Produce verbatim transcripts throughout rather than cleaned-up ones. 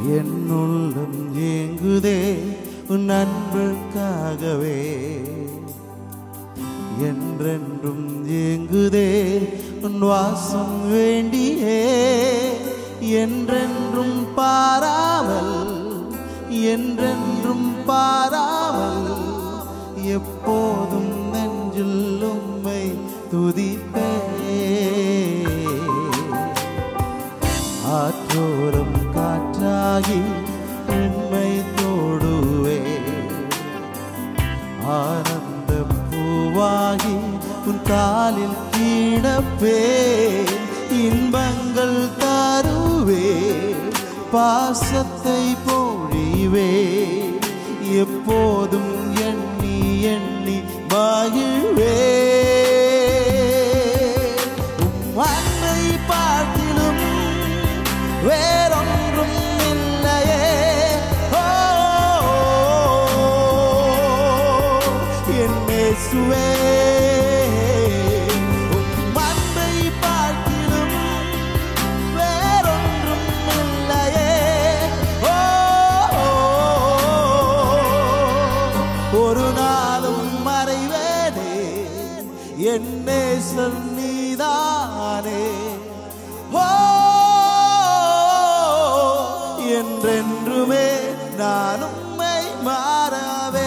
என் உள்ளம் ஏங்குதே உன் அன்புக்காகவே, என்றென்றும் ஏங்குதே உன் வாசம் வேண்டியே, என்றென்றும் பாராமல் என்றென்றும் பாராமல் எப்போதும் நெஞ்சில் உம்மை துதிப்பே. ஆற்றோரம் காற்றாகி உம்மை தோடுவே, ஆனந்த பூவாகி உன் காலில் கிடப்பே, இன்பங்கள் தருவே, பாசத்தை பொழிவே, எப்போதும் எண்ணி எண்ணி மகிழ்வே. உம் அன்பை பார்த்திலும் வேறொன்றும் இல்லையே, ஓ என் இயேசுவே. உம் அன்பை பார்த்திலும் வேறொன்றும் இல்லையே, ஓ ஒரு நாளும் மறைவேனே, என் நேசர் நீதானே, ஓ என்றென்றுமே நான் உம்மை மாறவே.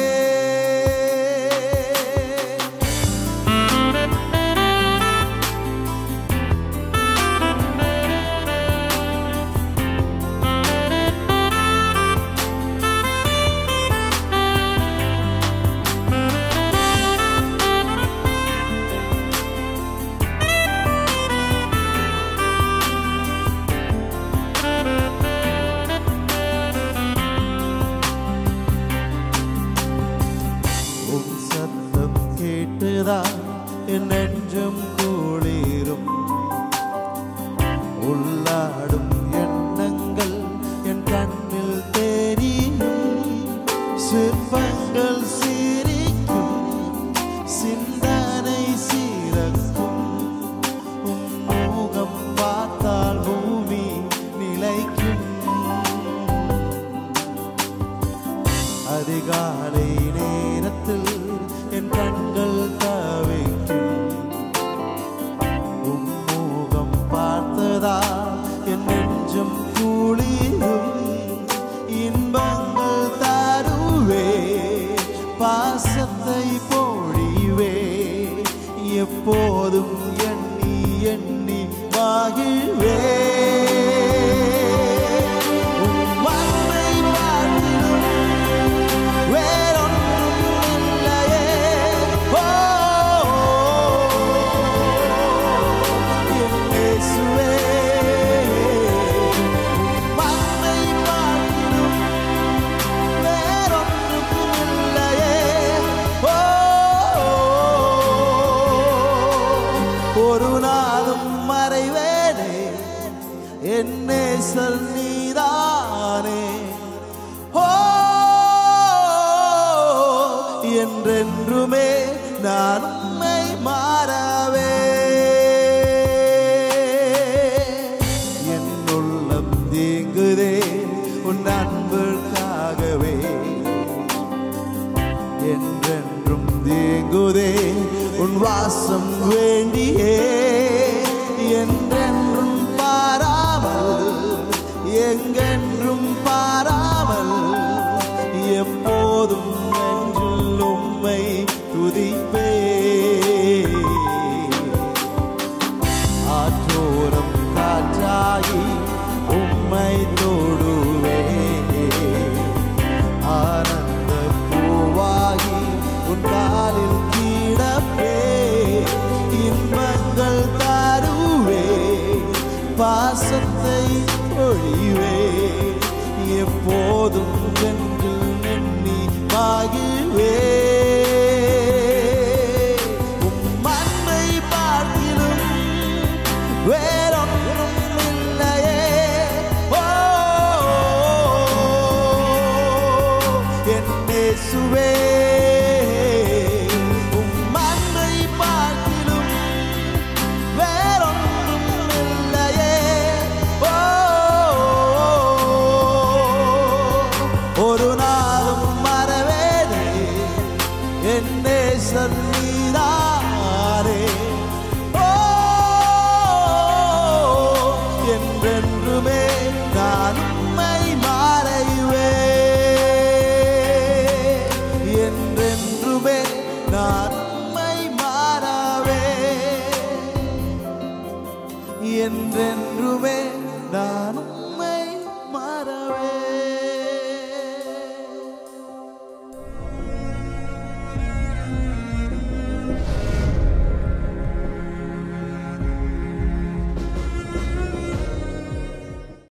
என் நெஞ்சம் குளிரும், உள்ளாடும் எண்ணங்கள் என் கண்ணில் தெரியும், சிற்பங்கள் சிரிக்கும், சிந்தனை சீரக்கும், உன் முகம் பார்த்தால் பூமி நிலைக்கும். அதிகாலை நேரத்தில் என் கண்கள் தவிக்கும், உம் முகம் பார்த்ததா என் நெஞ்சம் குளிரும், இன்பங்கள் தருவே, பாசத்தை பொழிவே, எப்போதும் எண்ணி எண்ணி மகிழ்வே. ஒரு நாளும் மறைவேனே, என் நேசர் நீதானே, ஓ என்றென்றுமே நான் உம்மை மாறவே. என் உள்ளம் ஏங்குதே உன் அன்புக்காகவே, என்றென்றும் ஏங்குதே உன் வாசம் வேண்டியே, என்றென்றும் பாராமல் எங்கென்றும் பாராமல் எப்போதும் நெஞ்சில் உம்மை துதிப்பே. ஆற்றோரம் காற்றாகி உம்மை தோடுவே, ஆனந்த பூவாகி உன் காலில் கிடப்பே, இன்பங்கள் தருவே, பாசத்தை பொழிவே, எப்போதும் நெஞ்சில் எண்ணி மகிழ்வே. உம் அன்பை பார்த்திலும் வேறொன்றும் இல்லையே, ஓ என் இயேசுவே. Oh என்றென்றுமே நான் உம்மை மறவே